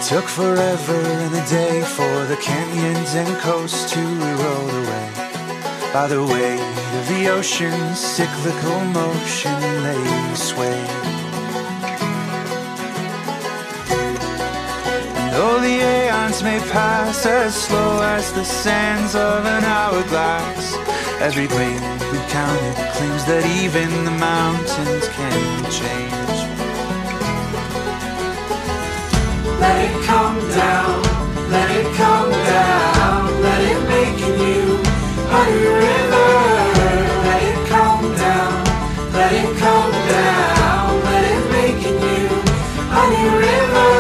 Took forever and a day for the canyons and coasts to erode away by the weight of the ocean's cyclical motion. They sway. And though the eons may pass as slow as the sands of an hourglass, every grain we counted claims that even the mountains can change. Let it come down, let it come down, let it make a new honey river. Let it come down, let it come down, let it make a new honey river.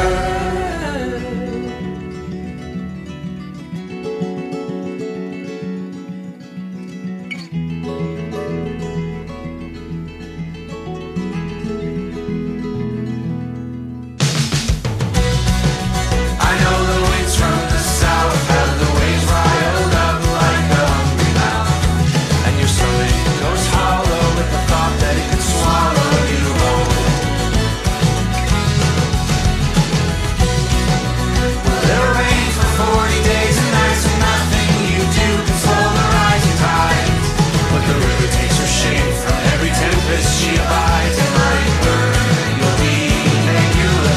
She abides in my word. You'll be and you'll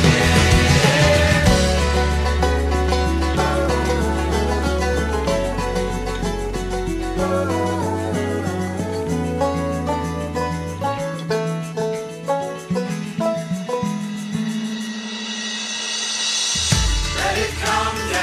let it come down.